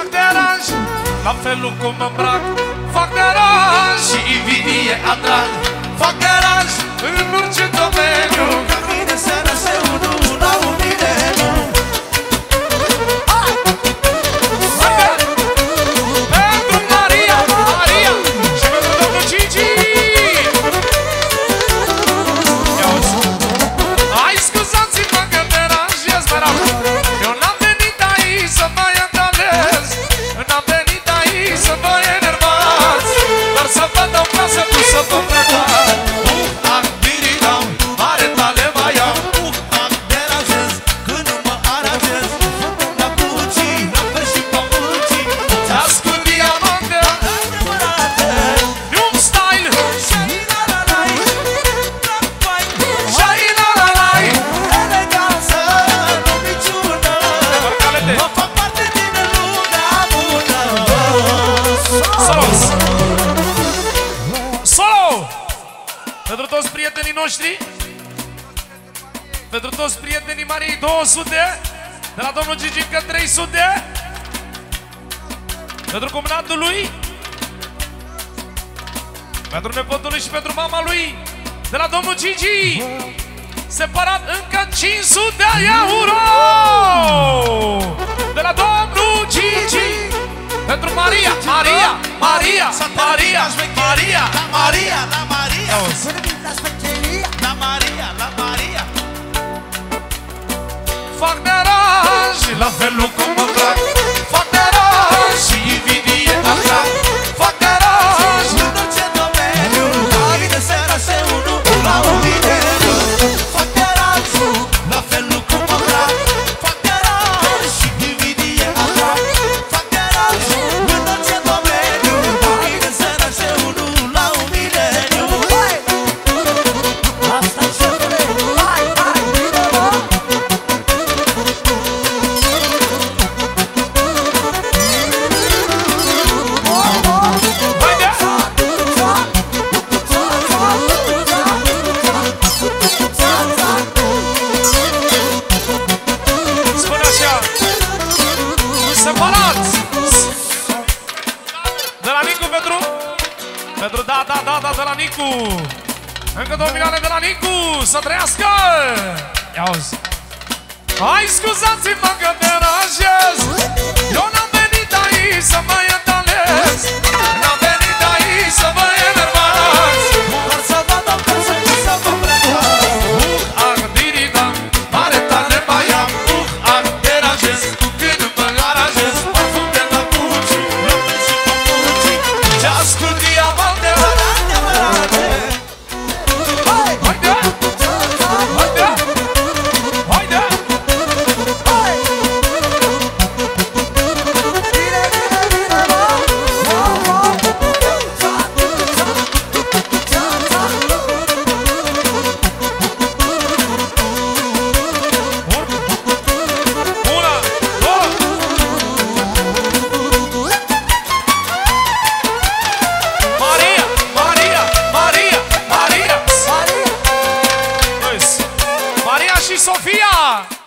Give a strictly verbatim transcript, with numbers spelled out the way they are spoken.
fac deranj, la felul cum mă îmbrac. Fac deranj și invidie atrag. Fac deranj în orice domeniu. Ca mine seara se unu la un mileniu. Pentru Maria, Maria și pentru domnul Gigi. Hai, scuzați-mă că deranjez, mă rog. Eu n-am venit aici să mă etalez, n-am venit aici să vă enervați, dar să vă dau casă cu să vă predați. Uh, ah, diridam, are tale mai am. Uh, ah, deranjez când nu mă aranjez. La bucii, la fel și papucii, ți-ascund diamante adevărate. New style, shai-la-la-lai, black white, shai-la-la-lai. Eleganță, nu niciună, mă fac parte din lumea bună. Solo! Solo! Pentru toți prietenii noștri, pentru toți prietenii Mariei, două sute, de la domnul Gigi încă trei sute, pentru cumnatul lui, pentru nepotul lui și pentru mama lui, de la domnul Gigi, separat încă cinci sute de euro, de la domnul Gigi, pentru Maria, Maria, Maria, Maria, Maria, La Maria, la Maria, Auzi. la Maria, la Maria. Fac deranj, la felul cum mă plac. Fac deranj și invidie atrag. Fac deranj În orice domeniu, ca mine seara se unu la un mileniu. Fac deranj, la felul cum mă plac. Fac deranj și invidie atrag. Fac deranj, în orice domeniu, ca mine seara se unu la un mileniu. Asta-i șefule, hai, hai, bine mă. Haide! Spune așa, separați. De la Nicu pentru Pentru da, da, da, da, de la Nicu. Încă două milioane de la Nicu. Să trăiască. Ia auzi. Hai, scuzați-mă că deranjez. Eu n-am venit aici să mă etalez, n-am venit aici să vă enervați. Doar să vă dau casă și să vă plecați. Uh, ah, diridam, are tale mai am. Uh, ah, deranjez când mă aranjez. Parfum de la Gucci, robe și papucii, Ce-ascult diamante adevărate. Haide! Haide! Haide! Una, două. Maria, Maria, Maria, Maria, Maria și Sofia.